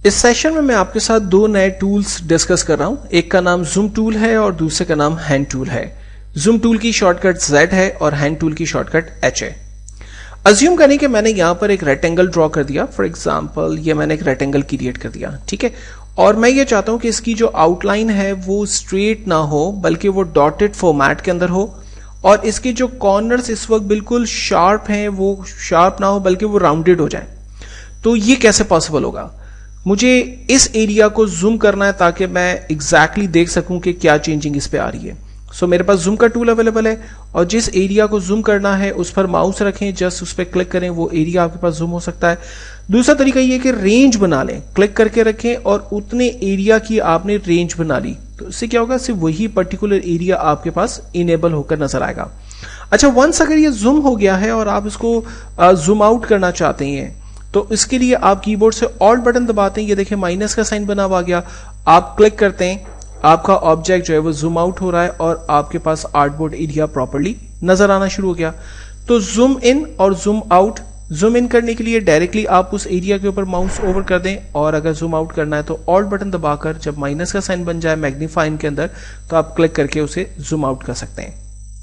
इस सेशन में मैं आपके साथ दो नए टूल्स डिस्कस कर रहा हूं। एक का नाम जूम टूल है और दूसरे का नाम हैंड टूल है। जूम टूल की शॉर्टकट Z है और हैंड टूल की शॉर्टकट H है। अज्यूम करें कि मैंने यहां पर एक रेक्टेंगल ड्रॉ कर दिया। फॉर एग्जांपल ये मैंने एक रेक्टेंगल क्रिएट कर दिया, ठीक है। और मैं ये चाहता हूं कि इसकी जो आउटलाइन है वो स्ट्रेट ना हो बल्कि वो डॉटेड फॉर्मेट के अंदर हो, और इसके जो कॉर्नर्स इस वक्त बिल्कुल शार्प हैं वो शार्प ना हो बल्कि वो राउंडेड हो जाए। तो ये कैसे पॉसिबल होगा? मुझे इस एरिया को जूम करना है ताकि मैं एग्जैक्टली देख सकूं कि क्या चेंजिंग इस पे आ रही है। सो मेरे पास जूम का टूल अवेलेबल है और जिस एरिया को जूम करना है उस पर माउस रखें, जस्ट उस पर क्लिक करें, वो एरिया आपके पास जूम हो सकता है। दूसरा तरीका ये कि रेंज बना लें, क्लिक करके रखें और उतने एरिया की आपने रेंज बना ली, तो इससे क्या होगा, सिर्फ वही पर्टिकुलर एरिया आपके पास इनेबल होकर नजर आएगा। अच्छा, वंस अगर ये जूम हो गया है और आप इसको जूम आउट करना चाहते हैं तो इसके लिए आप कीबोर्ड से ऑल्ट बटन दबाते हैं। ये देखिए माइनस का साइन बना हुआ आ गया। आप क्लिक करते हैं, आपका ऑब्जेक्ट जो है वो जूम आउट हो रहा है और आपके पास आर्टबोर्ड एरिया प्रॉपर्ली नजर आना शुरू हो गया। तो जूम इन और जूम आउट, जूम इन करने के लिए डायरेक्टली आप उस एरिया के ऊपर माउस ओवर कर दें, और अगर जूम आउट करना है तो ऑल्ट बटन दबाकर जब माइनस का साइन बन जाए मैग्नीफाइंग के अंदर तो आप क्लिक करके उसे जूम आउट कर सकते हैं।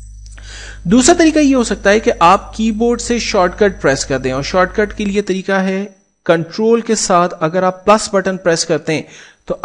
दूसरा तरीका यह हो सकता है कि आप कीबोर्ड से शॉर्टकट प्रेस कर दें, और शॉर्टकट के लिए तरीका है कंट्रोल के साथ अगर आप प्लस बटन प्रेस करते हैं तो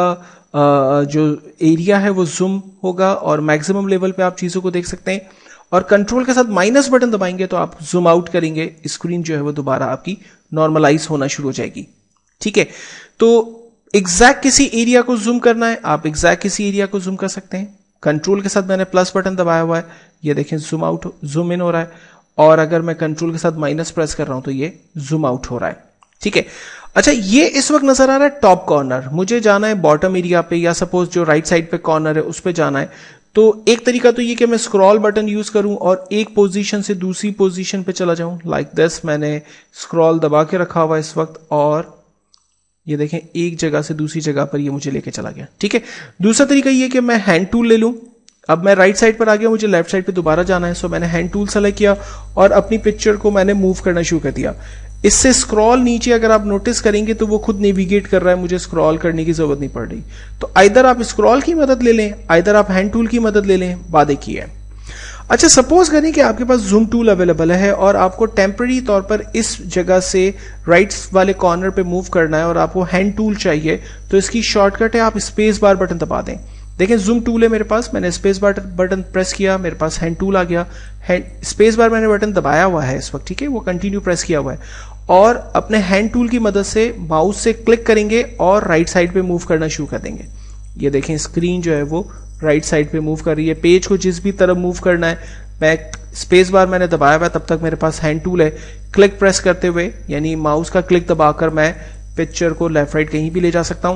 आपका जो एरिया है वो जूम होगा और मैक्सिमम लेवल पे आप चीजों को देख सकते हैं, और कंट्रोल के साथ माइनस बटन दबाएंगे तो आप जूम आउट करेंगे, स्क्रीन जो है वो दोबारा आपकी नॉर्मलाइज होना शुरू हो जाएगी, ठीक है। तो एग्जैक्ट किसी एरिया को जूम करना है, आप एग्जैक्ट किसी एरिया को जूम कर सकते हैं। कंट्रोल के साथ मैंने प्लस बटन दबाया हुआ है, ये देखें जूम आउट जूम इन हो रहा है, और अगर मैं कंट्रोल के साथ माइनस प्रेस कर रहा हूं तो ये जूम आउट हो रहा है, ठीक है। अच्छा, ये इस वक्त नजर आ रहा है टॉप कॉर्नर, मुझे जाना है बॉटम एरिया पे, या सपोज जो राइट साइड पे कॉर्नर है उस पे जाना है। तो एक तरीका तो ये कि मैं स्क्रॉल बटन यूज करूं और एक पोजीशन से दूसरी पोजीशन पे चला जाऊं, लाइक दिस। मैंने स्क्रॉल दबा के रखा हुआ इस वक्त और ये देखें एक जगह से दूसरी जगह पर ये मुझे लेके चला गया, ठीक है। दूसरा तरीका ये कि मैं हैंड टूल ले लूं। अब मैं राइट साइड पर आ गया, मुझे लेफ्ट साइड पे दोबारा जाना है, सो मैंने हैंड टूल सेलेक्ट किया और अपनी पिक्चर को मैंने मूव करना शुरू कर दिया। इससे स्क्रॉल नीचे अगर आप नोटिस करेंगे तो वो खुद नेविगेट कर रहा है, मुझे स्क्रॉल करने की जरूरत नहीं पड़ रही। तो आइदर आप स्क्रॉल की मदद ले लें, आइदर आप हैंड टूल की मदद ले लें, बात एक ही है। अच्छा, सपोज करें कि आपके पास जूम टूल अवेलेबल है और आपको टेम्पररी तौर पर इस जगह से राइट वाले कॉर्नर पे मूव करना है और आपको हैंड टूल चाहिए, तो इसकी शॉर्टकट है आप स्पेस बार बटन दबा दें। देखें जूम टूल है मेरे पास, मैंने स्पेस बार बटन प्रेस किया, मेरे पास हैंड टूल आ गया। स्पेस बार मैंने बटन दबाया हुआ है इस वक्त, ठीक है, वो कंटिन्यू प्रेस किया हुआ है, और अपने हैंड टूल की मदद से माउस से क्लिक करेंगे और राइट साइड पे मूव करना शुरू कर देंगे। ये देखें स्क्रीन जो है वो राइट साइड पे मूव कर रही है। पेज को जिस भी तरफ मूव करना है, मैं स्पेस बार मैंने दबाया हुआ है, तब तक मेरे पास हैंड टूल है। क्लिक प्रेस करते हुए यानी माउस का क्लिक दबाकर मैं पिक्चर को लेफ्ट राइट कहीं भी ले जा सकता हूं,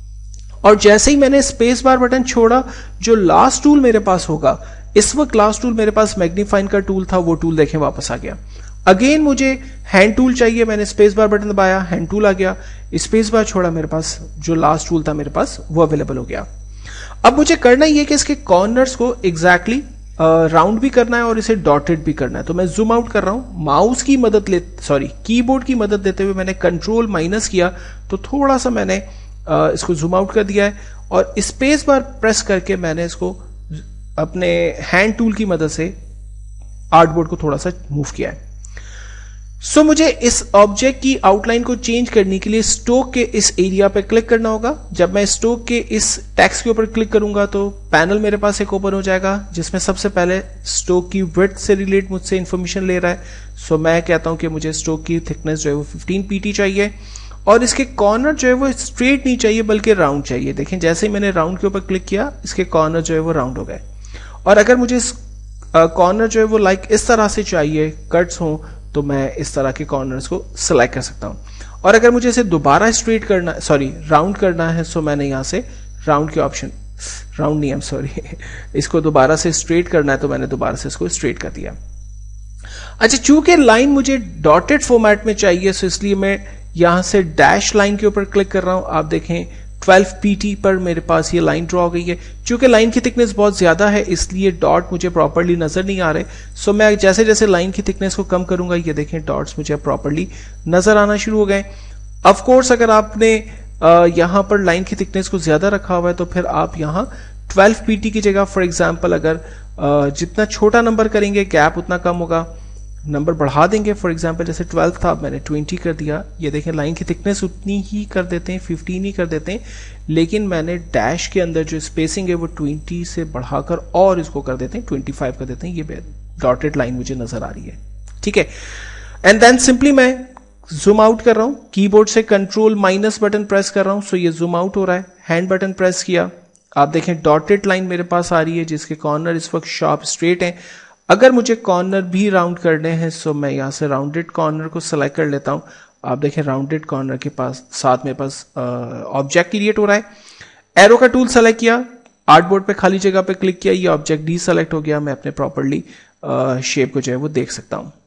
और जैसे ही मैंने स्पेस बार बटन छोड़ा, जो लास्ट टूल मेरे पास होगा, इस वक्त लास्ट टूल मेरे पास मैग्नीफाइंग का टूल था, वो टूल देखें वापस आ गया। अगेन मुझे हैंड टूल चाहिए, मैंने स्पेस बार बटन दबाया, हैंड टूल आ गया, स्पेस बार छोड़ा, मेरे पास जो लास्ट टूल था मेरे पास वो अवेलेबल हो गया। अब मुझे करना ही है कि इसके कॉर्नर्स को एग्जैक्टली राउंड भी करना है और इसे डॉटेड भी करना है। तो मैं जूम आउट कर रहा हूं, माउस की मदद कीबोर्ड की मदद लेते हुए मैंने कंट्रोल माइनस किया तो थोड़ा सा मैंने इसको जूम आउट कर दिया है, और स्पेस बार प्रेस करके मैंने इसको अपने हैंड टूल की मदद से आर्टबोर्ड को थोड़ा सा मूव किया है। सो मुझे इस ऑब्जेक्ट की आउटलाइन को चेंज करने के लिए स्ट्रोक के इस एरिया पे क्लिक करना होगा। जब मैं स्ट्रोक के इस टेक्स्ट के ऊपर क्लिक करूंगा तो पैनल मेरे पास एक ओपन हो जाएगा जिसमें सबसे पहले स्ट्रोक की विड्थ से रिलेट मुझसे इंफॉर्मेशन ले रहा है। सो मैं कहता हूं कि मुझे स्ट्रोक की थिकनेस जो है वो 15 pt चाहिए, और इसके कॉर्नर जो है वो स्ट्रेट नहीं चाहिए बल्कि राउंड चाहिए। देखें जैसे ही मैंने राउंड के ऊपर क्लिक किया, इसके कॉर्नर जो है वो राउंड हो गए, और अगर मुझे इस कॉर्नर जो है वो लाइक इस तरह से चाहिए, कट्स हों, तो मैं इस तरह के कॉर्नर्स को सिलेक्ट कर सकता हूं। और अगर मुझे इसे दोबारा स्ट्रेट करना, राउंड करना है, सो मैंने यहां से राउंड के ऑप्शन, राउंड नहीं, इसको दोबारा से स्ट्रेट करना है तो मैंने दोबारा से इसको स्ट्रेट कर दिया। अच्छा, चूंकि लाइन मुझे डॉटेड फॉर्मेट में चाहिए, सो इसलिए मैं यहां से डैश लाइन के ऊपर क्लिक कर रहा हूं। आप देखें 12 pt पर मेरे पास ये लाइन ड्रॉ हो गई है। चूंकि लाइन की थिकनेस बहुत ज्यादा है इसलिए डॉट मुझे प्रॉपर्ली नजर नहीं आ रहे। सो मैं जैसे जैसे लाइन की थिकनेस को कम करूंगा, ये देखें डॉट्स मुझे प्रॉपर्ली नजर आना शुरू हो गए। ऑफ कोर्स अगर आपने यहां पर लाइन की थिकनेस को ज्यादा रखा हुआ है तो फिर आप यहां 12 pt की जगह फॉर एग्जांपल अगर जितना छोटा नंबर करेंगे गैप उतना कम होगा, नंबर बढ़ा देंगे। फॉर एग्जांपल जैसे 12 था, मैंने 20 कर दिया। ये देखें लाइन की थिकनेस उतनी ही कर देते हैं, 15 ही कर देते हैं, लेकिन मैंने डैश के अंदर जो स्पेसिंग है वो 20 से बढ़ाकर और इसको कर देते हैं 25 कर देते हैं। ये डॉटेड लाइन मुझे नजर आ रही है, ठीक है। एंड देन सिंपली मैं जूम आउट कर रहा हूं, कीबोर्ड से कंट्रोल माइनस बटन प्रेस कर रहा हूं, सो ये जूम आउट हो रहा है। हैंड बटन प्रेस किया, आप देखें डॉटेड लाइन मेरे पास आ रही है जिसके कॉर्नर इस वक्त शार्प स्ट्रेट हैं। अगर मुझे कॉर्नर भी राउंड करने हैं सो मैं यहां से राउंडेड कॉर्नर को सिलेक्ट कर लेता हूं। आप देखें राउंडेड कॉर्नर के पास साथ मेरे पास ऑब्जेक्ट क्रिएट हो रहा है। एरो का टूल सेलेक्ट किया, आर्टबोर्ड पे खाली जगह पे क्लिक किया, ये ऑब्जेक्ट डी सेलेक्ट हो गया। मैं अपने प्रॉपरली शेप को जो है वो देख सकता हूं।